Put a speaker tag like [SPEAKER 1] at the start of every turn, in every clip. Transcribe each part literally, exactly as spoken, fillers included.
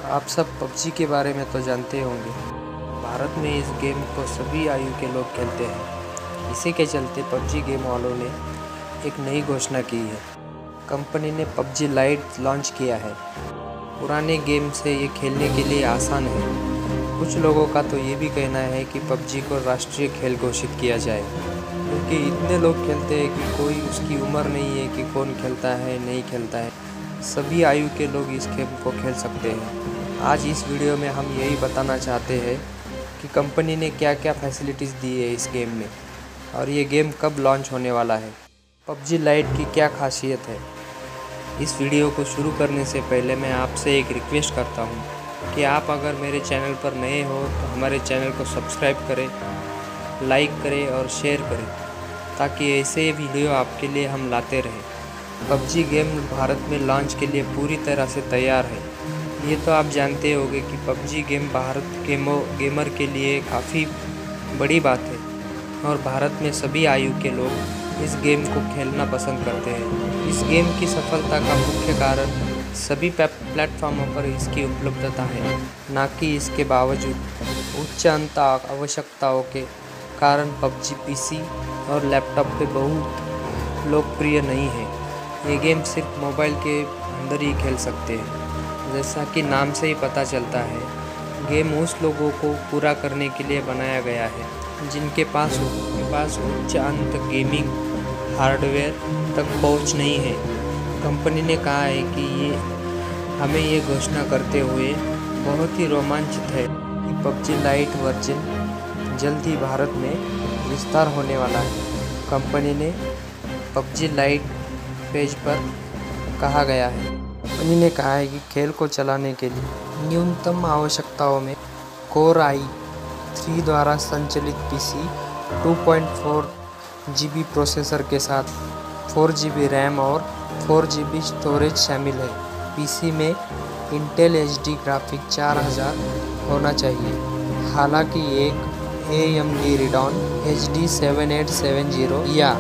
[SPEAKER 1] आप सब पबजी के बारे में तो जानते होंगे। भारत में इस गेम को सभी आयु के लोग खेलते हैं। इसी के चलते पबजी गेम वालों ने एक नई घोषणा की है। कंपनी ने पबजी लाइट लॉन्च किया है। पुराने गेम से ये खेलने के लिए आसान है। कुछ लोगों का तो ये भी कहना है कि पबजी को राष्ट्रीय खेल घोषित किया जाए, क्योंकि इतने लोग खेलते हैं कि कोई उसकी उम्र नहीं है कि कौन खेलता है नहीं खेलता है। सभी आयु के लोग इस गेम को खेल सकते हैं। आज इस वीडियो में हम यही बताना चाहते हैं कि कंपनी ने क्या क्या फैसिलिटीज़ दी है इस गेम में और ये गेम कब लॉन्च होने वाला है। पबजी लाइट की क्या खासियत है। इस वीडियो को शुरू करने से पहले मैं आपसे एक रिक्वेस्ट करता हूँ कि आप अगर मेरे चैनल पर नए हो तो हमारे चैनल को सब्सक्राइब करें, लाइक करें और शेयर करें, ताकि ऐसे वीडियो आपके लिए हम लाते रहें। पबजी गेम भारत में लॉन्च के लिए पूरी तरह से तैयार है। ये तो आप जानते होंगे कि पबजी गेम भारत गेमो गेमर के लिए काफ़ी बड़ी बात है और भारत में सभी आयु के लोग इस गेम को खेलना पसंद करते हैं। इस गेम की सफलता का मुख्य कारण सभी प्लेटफॉर्मों पर इसकी उपलब्धता है, ना कि इसके बावजूद उच्च अंत आवश्यकताओं के कारण पबजी पीसी और लैपटॉप पे बहुत लोकप्रिय नहीं है। ये गेम सिर्फ मोबाइल के अंदर ही खेल सकते हैं। जैसा कि नाम से ही पता चलता है, गेम उस लोगों को पूरा करने के लिए बनाया गया है जिनके पास उनके पास उच्च अंत गेमिंग हार्डवेयर तक पहुंच नहीं है। कंपनी ने कहा है कि ये हमें ये घोषणा करते हुए बहुत ही रोमांचित है कि पबजी लाइट वर्जन जल्द ही भारत में विस्तार होने वाला है। कंपनी ने पबजी लाइट पेज पर कहा गया है कंपनी ने कहा है कि खेल को चलाने के लिए न्यूनतम आवश्यकताओं में कोर आई थ्री द्वारा संचालित PC two point four G B processor के साथ फोर जी बी रैम और फोर जी बी स्टोरेज शामिल है। पीसी में इंटेल एच डी ग्राफिक चार हज़ार होना चाहिए। हालांकि एक A M D Radeon H D seven eight seven zero या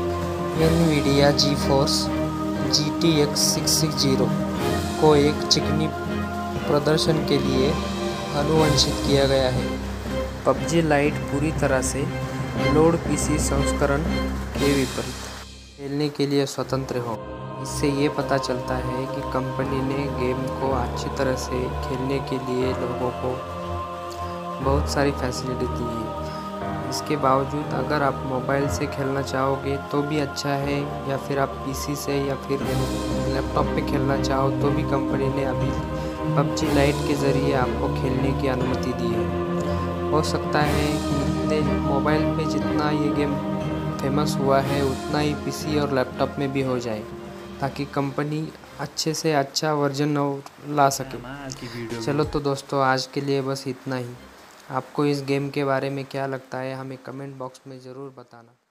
[SPEAKER 1] Nvidia GeForce G T X six six zero को एक चिकनी प्रदर्शन के लिए अनुवंशित किया गया है। पबजी लाइट पूरी तरह से लोड पीसी संस्करण के विपरीत खेलने के लिए स्वतंत्र हो। इससे ये पता चलता है कि कंपनी ने गेम को अच्छी तरह से खेलने के लिए लोगों को बहुत सारी फैसिलिटी दी है। इसके बावजूद अगर आप मोबाइल से खेलना चाहोगे तो भी अच्छा है, या फिर आप पीसी से या फिर लैपटॉप पे खेलना चाहो तो भी कंपनी ने अभी पबजी लाइट के ज़रिए आपको खेलने की अनुमति दी है। हो सकता है कि मोबाइल पे जितना ये गेम फेमस हुआ है उतना ही पीसी और लैपटॉप में भी हो जाए, ताकि कंपनी अच्छे से अच्छा वर्जन ला सके। चलो तो दोस्तों, आज के लिए बस इतना ही। आपको इस गेम के बारे में क्या लगता है हमें कमेंट बॉक्स में ज़रूर बताना।